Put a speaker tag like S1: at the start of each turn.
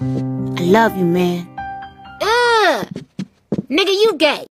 S1: I love you, man.
S2: Ugh! Nigga, you gay.